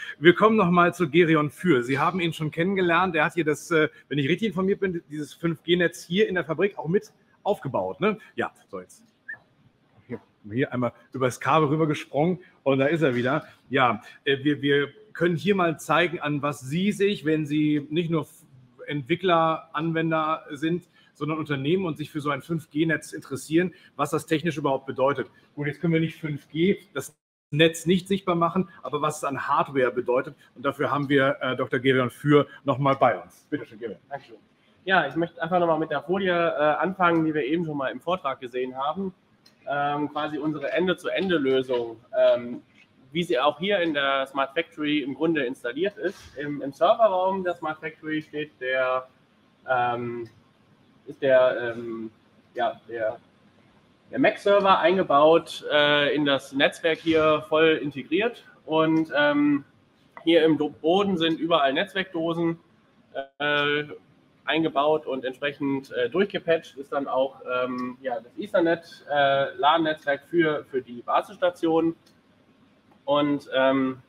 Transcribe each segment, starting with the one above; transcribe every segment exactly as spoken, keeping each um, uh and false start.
Wir kommen nochmal zu Gereon Für. Sie haben ihn schon kennengelernt. Der hat hier das, wenn ich richtig informiert bin, dieses fünf G Netz hier in der Fabrik auch mit aufgebaut. Ne? Ja, so jetzt. Hier, hier einmal über das Kabel rüber gesprungen und da ist er wieder. Ja, wir, wir können hier mal zeigen, an was Sie sich, wenn Sie nicht nur Entwickler, Anwender sind, sondern Unternehmen und sich für so ein fünf G Netz interessieren, was das technisch überhaupt bedeutet. Gut, jetzt können wir nicht fünf G, das Netz nicht sichtbar machen, aber was es an Hardware bedeutet. Und dafür haben wir äh, Doktor Gereon Für nochmal bei uns. Bitte schön, Gereon. Dankeschön. Ja, ich möchte einfach nochmal mit der Folie äh, anfangen, die wir eben schon mal im Vortrag gesehen haben. Ähm, quasi unsere Ende-zu-Ende-Lösung, ähm, wie sie auch hier in der Smart Factory im Grunde installiert ist. Im, im Serverraum der Smart Factory steht der ähm, ist der, ähm, ja, der, der Mac-Server eingebaut, äh, in das Netzwerk hier voll integriert. Und ähm, hier im Boden sind überall Netzwerkdosen äh, eingebaut und entsprechend äh, durchgepatcht ist dann auch ähm, ja, das Ethernet äh, LAN-Netzwerk für, für die Basisstation. Und ähm,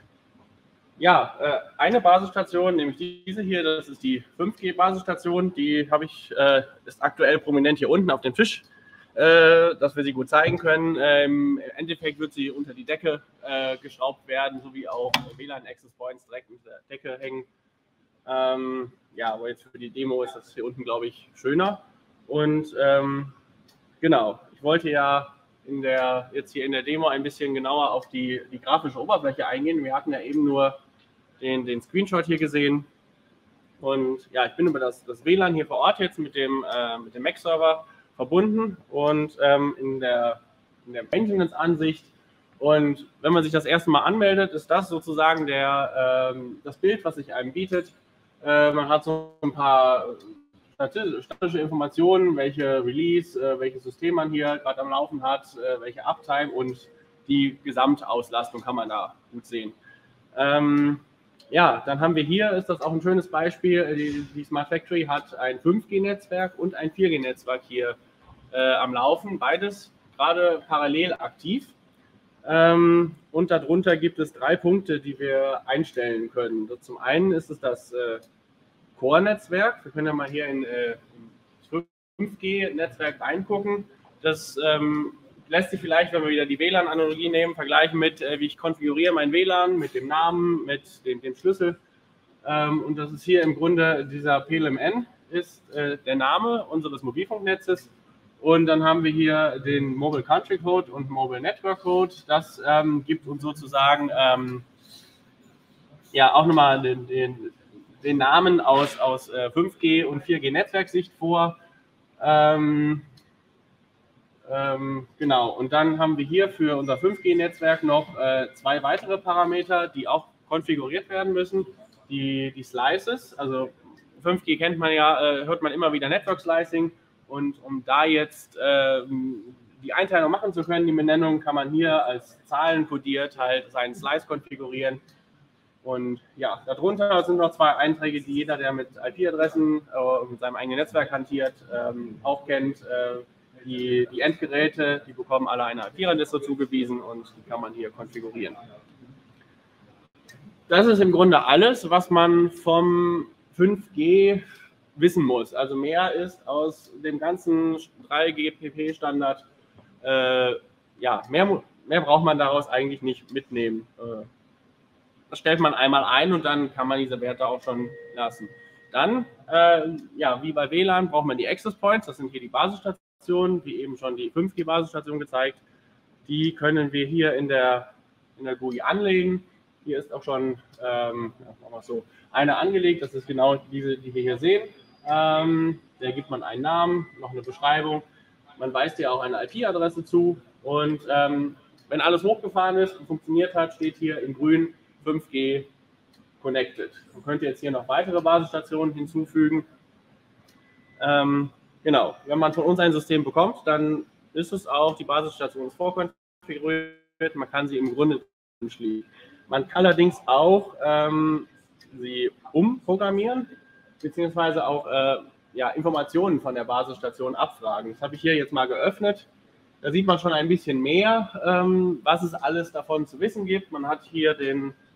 Ja, eine Basisstation, nämlich diese hier, das ist die fünf G Basisstation, die habe ich, äh, ist aktuell prominent hier unten auf dem Tisch, äh, dass wir sie gut zeigen können. Ähm, Im Endeffekt wird sie unter die Decke äh, geschraubt werden, sowie auch W LAN Access Points direkt unter der Decke hängen. Ähm, ja, aber jetzt für die Demo ist das hier unten, glaube ich, schöner. Und ähm, genau, ich wollte ja in der, jetzt hier in der Demo ein bisschen genauer auf die, die grafische Oberfläche eingehen. Wir hatten ja eben nur Den, den Screenshot hier gesehen. Und ja, ich bin über das, das W LAN hier vor Ort jetzt mit dem, äh, mit dem Mac-Server verbunden und ähm, in der, in der Maintenance-Ansicht. Und wenn man sich das erste Mal anmeldet, ist das sozusagen der, ähm, das Bild, was sich einem bietet. Äh, man hat so ein paar statistische Informationen, welche Release, äh, welches System man hier gerade am Laufen hat, äh, welche Uptime und die Gesamtauslastung kann man da gut sehen. Ähm, Ja, dann haben wir hier, ist das auch ein schönes Beispiel, die, die Smart Factory hat ein fünf G Netzwerk und ein vier G Netzwerk hier äh, am Laufen, beides gerade parallel aktiv. Ähm, und darunter gibt es drei Punkte, die wir einstellen können. Zum einen ist es das äh, Core-Netzwerk. Wir können ja mal hier in äh, das fünf G Netzwerk reingucken. Das ähm, lässt sich vielleicht, wenn wir wieder die W LAN-Analogie nehmen, vergleichen mit, äh, wie ich konfiguriere mein W LAN, mit dem Namen, mit dem, dem Schlüssel. Ähm, und das ist hier im Grunde dieser P L M N, ist äh, der Name unseres Mobilfunknetzes. Und dann haben wir hier den Mobile Country Code und Mobile Network Code. Das ähm, gibt uns sozusagen ähm, ja auch nochmal den, den, den Namen aus, aus äh, fünf G und vier G Netzwerksicht vor. Ähm, Ähm, genau, und dann haben wir hier für unser fünf G Netzwerk noch äh, zwei weitere Parameter, die auch konfiguriert werden müssen. Die, die Slices, also fünf G kennt man ja, äh, hört man immer wieder Network Slicing, und um da jetzt äh, die Einteilung machen zu können, die Benennung, kann man hier als Zahlen kodiert halt seinen Slice konfigurieren. Und ja, darunter sind noch zwei Einträge, die jeder, der mit I P-Adressen äh, mit seinem eigenen Netzwerk hantiert, ähm, auch kennt. Äh, Die, die Endgeräte, die bekommen alle eine I P-Adresse zugewiesen und die kann man hier konfigurieren. Das ist im Grunde alles, was man vom fünf G wissen muss. Also mehr ist aus dem ganzen drei G P P-Standard, äh, ja, mehr, mehr braucht man daraus eigentlich nicht mitnehmen. Äh, das stellt man einmal ein und dann kann man diese Werte auch schon lassen. Dann, äh, ja, wie bei W LAN, braucht man die Access Points, das sind hier die Basisstationen, wie eben schon die fünf G Basisstation gezeigt. Die können wir hier in der, in der G U I anlegen. Hier ist auch schon ähm, ja, so eine angelegt, das ist genau diese, die wir hier sehen. Ähm, da gibt man einen Namen, noch eine Beschreibung. Man weist hier auch eine I P-Adresse zu. Und ähm, wenn alles hochgefahren ist und funktioniert hat, steht hier in grün fünf G connected. Man könnte jetzt hier noch weitere Basisstationen hinzufügen. Ähm, Genau, wenn man von uns ein System bekommt, dann ist es auch, die Basisstation ist vorkonfiguriert, man kann sie im Grunde schließen. Man kann allerdings auch ähm, sie umprogrammieren, beziehungsweise auch äh, ja, Informationen von der Basisstation abfragen. Das habe ich hier jetzt mal geöffnet. Da sieht man schon ein bisschen mehr, ähm, was es alles davon zu wissen gibt. Man hat hier den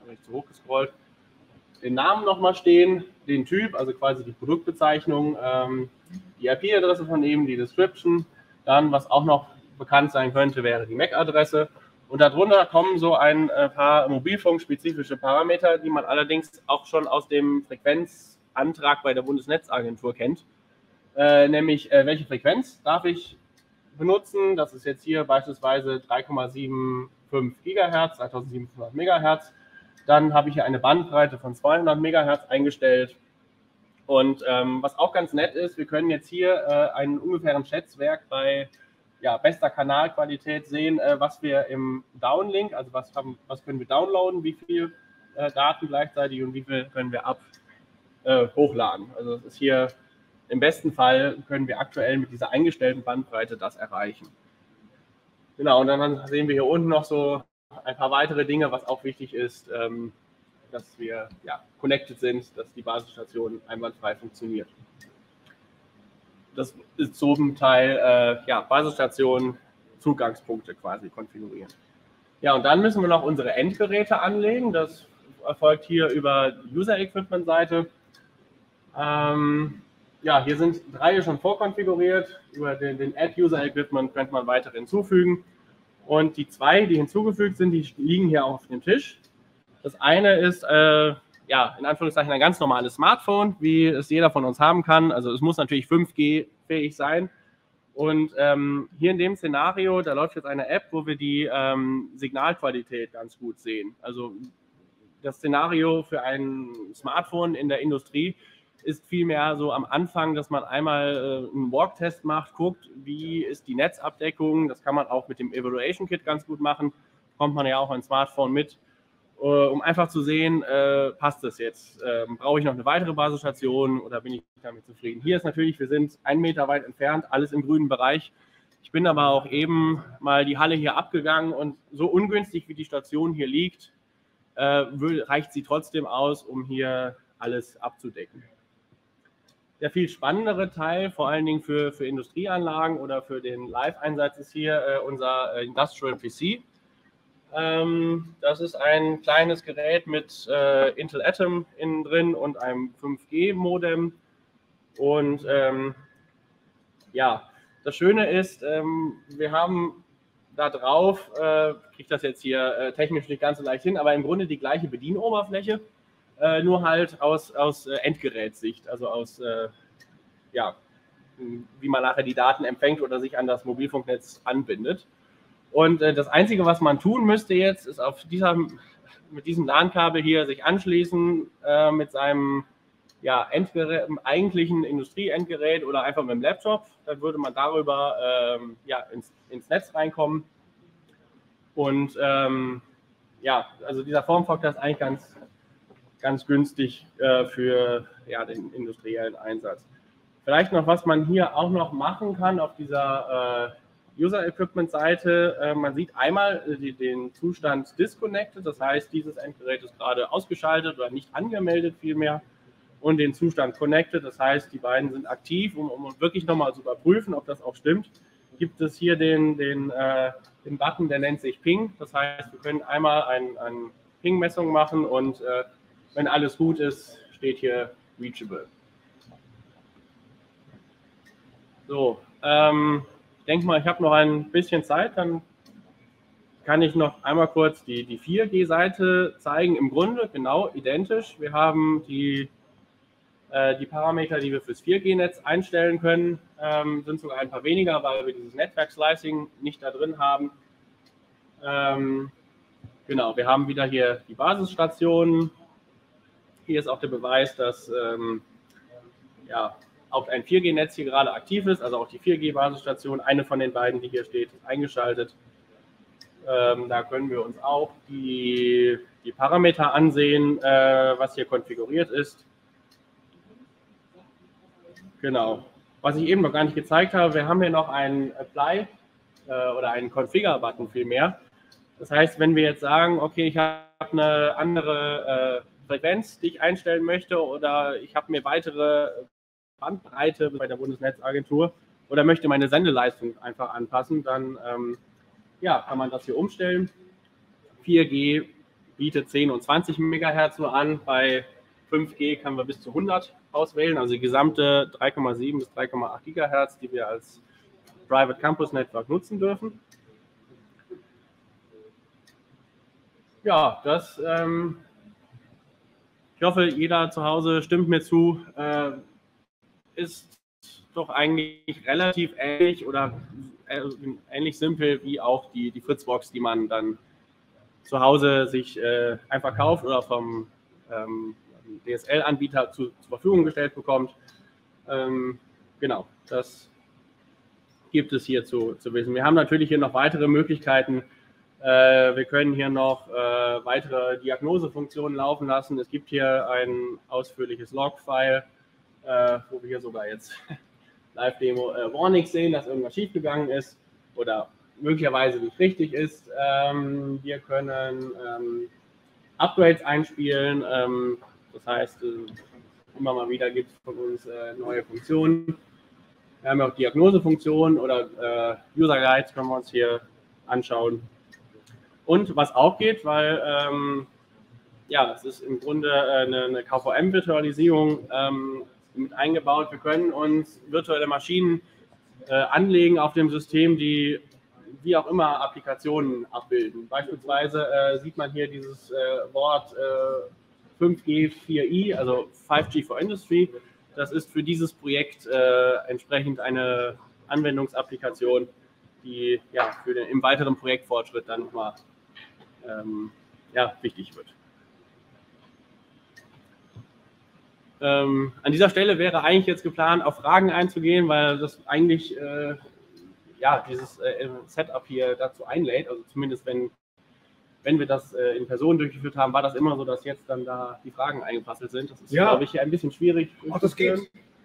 habe ich zu hoch gescrollt, den Namen nochmal stehen, den Typ, also quasi die Produktbezeichnung, ähm, die I P-Adresse von ihm, die Description, dann, was auch noch bekannt sein könnte, wäre die M A C-Adresse. Und darunter kommen so ein paar mobilfunkspezifische Parameter, die man allerdings auch schon aus dem Frequenzantrag bei der Bundesnetzagentur kennt. Äh, nämlich, äh, welche Frequenz darf ich benutzen? Das ist jetzt hier beispielsweise drei Komma fünfundsiebzig Gigahertz, zweitausendsiebenhundert Megahertz. Dann habe ich hier eine Bandbreite von zweihundert Megahertz eingestellt. Und ähm, was auch ganz nett ist, wir können jetzt hier äh, einen ungefähren Schätzwert bei ja, bester Kanalqualität sehen, äh, was wir im Downlink, also was, haben, was können wir downloaden, wie viel äh, Daten gleichzeitig und wie viel können wir ab äh, hochladen. Also das ist hier im besten Fall können wir aktuell mit dieser eingestellten Bandbreite das erreichen. Genau, und dann sehen wir hier unten noch so ein paar weitere Dinge, was auch wichtig ist, ähm, dass wir ja, connected sind, dass die Basisstation einwandfrei funktioniert. Das ist zum Teil äh, ja, Basisstation, Zugangspunkte quasi konfigurieren. Ja, und dann müssen wir noch unsere Endgeräte anlegen. Das erfolgt hier über die User-Equipment-Seite. Ähm, ja, hier sind drei schon vorkonfiguriert. Über den, den Add-User-Equipment könnte man weitere hinzufügen. Und die zwei, die hinzugefügt sind, die liegen hier auf dem Tisch. Das eine ist, äh, ja, in Anführungszeichen ein ganz normales Smartphone, wie es jeder von uns haben kann. Also es muss natürlich fünf G fähig sein. Und ähm, hier in dem Szenario, da läuft jetzt eine App, wo wir die ähm, Signalqualität ganz gut sehen. Also das Szenario für ein Smartphone in der Industrie ist vielmehr so am Anfang, dass man einmal äh, einen Walk-Test macht, guckt, wie ist die Netzabdeckung. Das kann man auch mit dem Evaluation Kit ganz gut machen. Kommt man ja auch ein Smartphone mit. Um einfach zu sehen, äh, passt das jetzt? Ähm, brauche ich noch eine weitere Basisstation oder bin ich damit zufrieden? Hier ist natürlich, wir sind einen Meter weit entfernt, alles im grünen Bereich. Ich bin aber auch eben mal die Halle hier abgegangen und so ungünstig wie die Station hier liegt, äh, reicht sie trotzdem aus, um hier alles abzudecken. Der viel spannendere Teil, vor allen Dingen für, für Industrieanlagen oder für den Live-Einsatz, ist hier äh, unser Industrial P C. Das ist ein kleines Gerät mit äh, Intel Atom innen drin und einem fünf G Modem. Und ähm, ja, das Schöne ist, ähm, wir haben da drauf, äh, kriege das jetzt hier äh, technisch nicht ganz so leicht hin, aber im Grunde die gleiche Bedienoberfläche, äh, nur halt aus, aus äh, Endgerätssicht, also aus, äh, ja, wie man nachher die Daten empfängt oder sich an das Mobilfunknetz anbindet. Und äh, das Einzige, was man tun müsste jetzt, ist auf dieser, mit diesem LAN-Kabel hier sich anschließen äh, mit seinem ja, Endgerät, eigentlichen Industrie-Endgerät oder einfach mit dem Laptop. Dann würde man darüber ähm, ja, ins, ins Netz reinkommen. Und ähm, ja, also dieser Formfaktor ist eigentlich ganz, ganz günstig äh, für ja, den industriellen Einsatz. Vielleicht noch, was man hier auch noch machen kann auf dieser äh, User-Equipment-Seite, äh, man sieht einmal äh, die, den Zustand disconnected, das heißt, dieses Endgerät ist gerade ausgeschaltet oder nicht angemeldet vielmehr, und den Zustand connected, das heißt, die beiden sind aktiv, um, um wirklich nochmal zu überprüfen, ob das auch stimmt. Gibt es hier den, den, äh, den Button, der nennt sich Ping, das heißt, wir können einmal eine ein Ping-Messung machen und äh, wenn alles gut ist, steht hier Reachable. So, ähm, ich denke mal, ich habe noch ein bisschen Zeit, dann kann ich noch einmal kurz die, die vier G Seite zeigen. Im Grunde genau identisch. Wir haben die, äh, die Parameter, die wir fürs vier G Netz einstellen können, ähm, sind sogar ein paar weniger, weil wir dieses Netzwerk-Slicing nicht da drin haben. Ähm, genau, wir haben wieder hier die Basisstationen. Hier ist auch der Beweis, dass ähm, ja, auch ein vier G Netz hier gerade aktiv ist, also auch die vier G Basisstation, eine von den beiden, die hier steht, ist eingeschaltet. Ähm, da können wir uns auch die, die Parameter ansehen, äh, was hier konfiguriert ist. Genau. Was ich eben noch gar nicht gezeigt habe, wir haben hier noch einen Apply äh, oder einen Configure-Button vielmehr. Das heißt, wenn wir jetzt sagen, okay, ich habe eine andere äh, Frequenz, die ich einstellen möchte, oder ich habe mir weitere Bandbreite bei der Bundesnetzagentur oder möchte meine Sendeleistung einfach anpassen, dann ähm, ja, kann man das hier umstellen. vier G bietet zehn und zwanzig Megahertz nur an. Bei fünf G können wir bis zu hundert auswählen, also die gesamte drei Komma sieben bis drei Komma acht Gigahertz, die wir als Private Campus Network nutzen dürfen. Ja, das, ähm, ich hoffe, jeder zu Hause stimmt mir zu, äh, ist doch eigentlich relativ ähnlich oder äh, ähnlich simpel wie auch die, die Fritzbox, die man dann zu Hause sich äh, einfach kauft oder vom ähm, D S L-Anbieter zu, zur Verfügung gestellt bekommt. Ähm, genau, das gibt es hier zu, zu wissen. Wir haben natürlich hier noch weitere Möglichkeiten. Äh, wir können hier noch äh, weitere Diagnosefunktionen laufen lassen. Es gibt hier ein ausführliches Log-File, äh, wo wir hier sogar jetzt Live-Demo äh, Warnings sehen, dass irgendwas schiefgegangen ist oder möglicherweise nicht richtig ist. Ähm, wir können ähm, Upgrades einspielen. Ähm, das heißt, äh, immer mal wieder gibt es von uns äh, neue Funktionen. Wir haben auch Diagnosefunktionen oder äh, User Guides können wir uns hier anschauen. Und was auch geht, weil ähm, ja, es ist im Grunde eine, eine K V M-Virtualisierung ähm, mit eingebaut. Wir können uns virtuelle Maschinen äh, anlegen auf dem System, die wie auch immer Applikationen abbilden. Beispielsweise äh, sieht man hier dieses äh, Wort äh, fünf G vier I, also five G for Industry. Das ist für dieses Projekt äh, entsprechend eine Anwendungsapplikation, die ja, für den, im weiteren Projektfortschritt dann nochmal ähm, ja, wichtig wird. Ähm, an dieser Stelle wäre eigentlich jetzt geplant, auf Fragen einzugehen, weil das eigentlich äh, ja, dieses äh, Setup hier dazu einlädt. Also zumindest wenn, wenn wir das äh, in Person durchgeführt haben, war das immer so, dass jetzt dann da die Fragen eingepasselt sind. Das ist, ja, glaube ich, ein bisschen schwierig. Ach, das geht.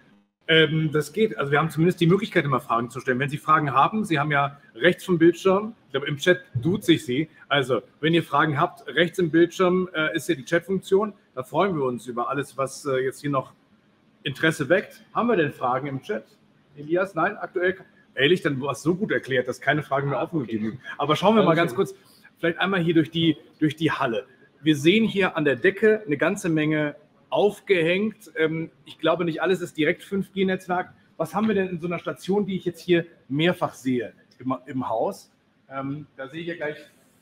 Ähm, das geht. Also wir haben zumindest die Möglichkeit, immer Fragen zu stellen. Wenn Sie Fragen haben, Sie haben ja rechts vom Bildschirm, ich glaube im Chat duze ich Sie. Also wenn ihr Fragen habt, rechts im Bildschirm äh, ist ja die Chat-Funktion. Da freuen wir uns über alles, was äh, jetzt hier noch Interesse weckt. Haben wir denn Fragen im Chat? Elias, nein, aktuell. Ehrlich, dann war es so gut erklärt, dass keine Fragen mehr offen geblieben sind. Aber schauen wir mal ganz kurz, vielleicht einmal hier durch die, durch die Halle. Wir sehen hier an der Decke eine ganze Menge aufgehängt. Ich glaube, nicht alles ist direkt fünf G Netzwerk. Was haben wir denn in so einer Station, die ich jetzt hier mehrfach sehe im, im Haus? Da sehe ich ja gleich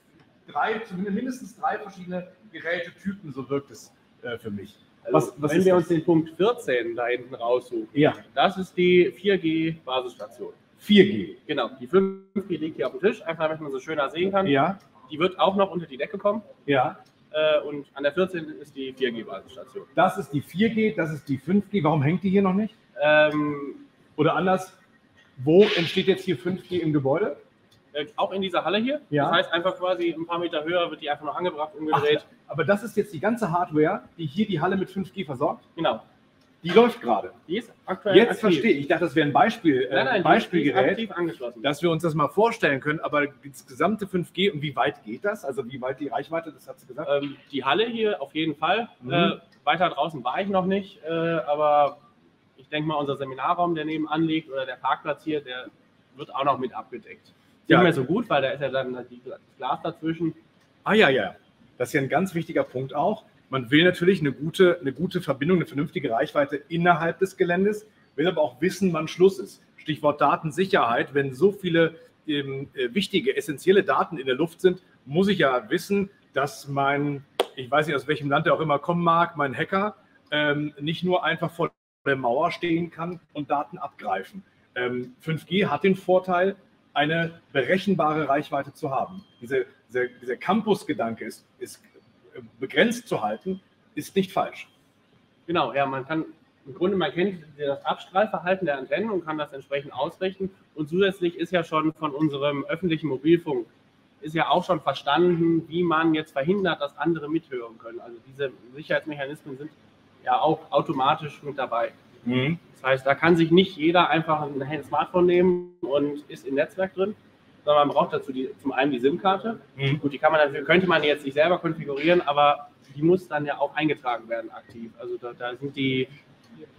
drei, zumindest mindestens drei verschiedene Gerätetypen, so wirkt es für mich. Was, was Wenn wir das? uns den Punkt vierzehn da hinten raussuchen, ja, das ist die vier G Basisstation. vier G. Genau, die fünf G liegt hier auf dem Tisch, einfach damit man so schöner sehen kann. Ja. Die wird auch noch unter die Decke kommen. Ja. Äh, und an der vierzehn ist die vier G Basisstation. Das ist die vier G, das ist die fünf G. Warum hängt die hier noch nicht? Ähm, Oder anders, wo entsteht jetzt hier fünf G im Gebäude? Äh, auch in dieser Halle hier. Ja. Das heißt, einfach quasi ein paar Meter höher wird die einfach noch angebracht, umgedreht. Ach, aber das ist jetzt die ganze Hardware, die hier die Halle mit fünf G versorgt? Genau. Die läuft gerade. Die ist aktuell Jetzt aktiv. verstehe ich. Ich dachte, das wäre ein Beispiel, äh, nein, nein, Beispielgerät, die ist aktiv angeschlossen, dass wir uns das mal vorstellen können. Aber das gesamte fünf G, und wie weit geht das? Also wie weit die Reichweite, das hat sie gesagt? Ähm, die Halle hier auf jeden Fall. Mhm. Äh, weiter draußen war ich noch nicht, äh, aber ich denke mal, unser Seminarraum, der nebenan liegt, oder der Parkplatz hier, der wird auch noch mit abgedeckt. Ja. Nicht mehr so gut, weil da ist ja dann das Glas dazwischen. Ah ja, ja. Das ist ja ein ganz wichtiger Punkt auch. Man will natürlich eine gute, eine gute Verbindung, eine vernünftige Reichweite innerhalb des Geländes, will aber auch wissen, wann Schluss ist. Stichwort Datensicherheit. Wenn so viele ähm, wichtige, essentielle Daten in der Luft sind, muss ich ja wissen, dass mein, ich weiß nicht, aus welchem Land der auch immer kommen mag, mein Hacker ähm, nicht nur einfach vor der Mauer stehen kann und Daten abgreifen. Ähm, fünf G hat den Vorteil, eine berechenbare Reichweite zu haben. Diese, dieser, dieser Campus-Gedanke ist, ist begrenzt zu halten, ist nicht falsch. Genau, ja, man kann im Grunde, man kennt das Abstrahlverhalten der Antennen und kann das entsprechend ausrichten. Und zusätzlich ist ja schon von unserem öffentlichen Mobilfunk ist ja auch schon verstanden, wie man jetzt verhindert, dass andere mithören können. Also diese Sicherheitsmechanismen sind ja auch automatisch mit dabei. Mhm. Das heißt, da kann sich nicht jeder einfach ein Smartphone nehmen und ist im Netzwerk drin, sondern man braucht dazu die, zum einen die SIM-Karte. Mhm. Gut, die kann man natürlich, könnte man jetzt nicht selber konfigurieren, aber die muss dann ja auch eingetragen werden aktiv. Also da, da sind die, die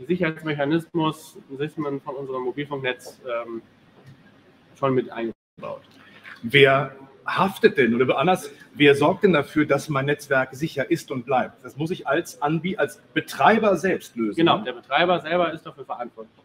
Sicherheitsmechanismen von unserem Mobilfunknetz ähm, schon mit eingebaut. Wer haftet denn oder anders, wer sorgt denn dafür, dass mein Netzwerk sicher ist und bleibt? Das muss ich als Anbieter, als Betreiber selbst lösen. Genau, der Betreiber selber ist dafür verantwortlich.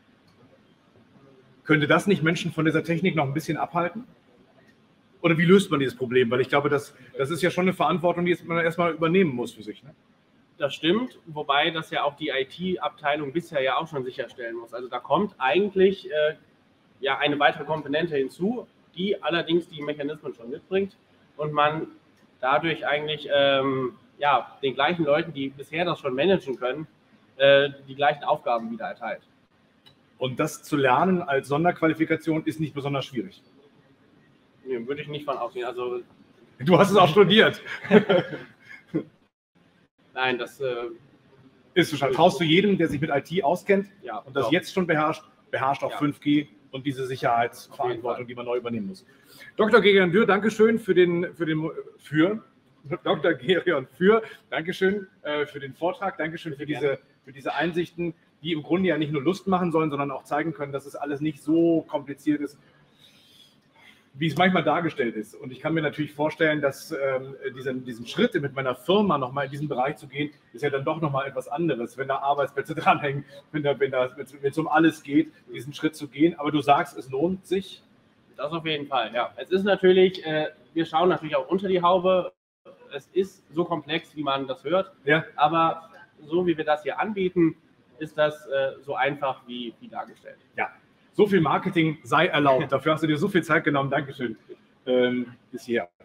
Könnte das nicht Menschen von dieser Technik noch ein bisschen abhalten? Oder wie löst man dieses Problem? Weil ich glaube, das, das ist ja schon eine Verantwortung, die man erstmal übernehmen muss für sich. Ne? Das stimmt, wobei das ja auch die I T-Abteilung bisher ja auch schon sicherstellen muss. Also da kommt eigentlich äh, ja eine weitere Komponente hinzu, die allerdings die Mechanismen schon mitbringt und man dadurch eigentlich ähm, ja, den gleichen Leuten, die bisher das schon managen können, äh, die gleichen Aufgaben wieder erteilt. Und das zu lernen als Sonderqualifikation ist nicht besonders schwierig. Nee, würde ich nicht von ausgehen. Also, du hast es auch studiert. Nein, das äh, ist schon. Traust du jedem, der sich mit I T auskennt ja, und das doch. jetzt schon beherrscht, beherrscht auch ja. fünf G und diese Sicherheitsverantwortung, die man neu übernehmen muss. Doktor Gereon Dürr, Dankeschön für den, für den, für, Doktor Gereon Dürr, Dankeschön äh, für den Vortrag, Dankeschön für diese, für diese Einsichten, die im Grunde ja nicht nur Lust machen sollen, sondern auch zeigen können, dass es alles nicht so kompliziert ist, wie es manchmal dargestellt ist. Und ich kann mir natürlich vorstellen, dass ähm, diesen, diesen Schritt mit meiner Firma nochmal in diesen Bereich zu gehen, ist ja dann doch nochmal etwas anderes, wenn da Arbeitsplätze dranhängen, wenn da, wenn da, wenn es um alles geht, diesen Schritt zu gehen. Aber du sagst, es lohnt sich. Das auf jeden Fall, ja. Es ist natürlich, äh, wir schauen natürlich auch unter die Haube. Es ist so komplex, wie man das hört. Ja. Aber so wie wir das hier anbieten, ist das äh, so einfach wie, wie dargestellt. Ja. So viel Marketing sei erlaubt. Dafür hast du dir so viel Zeit genommen. Dankeschön. Ähm, bis hier.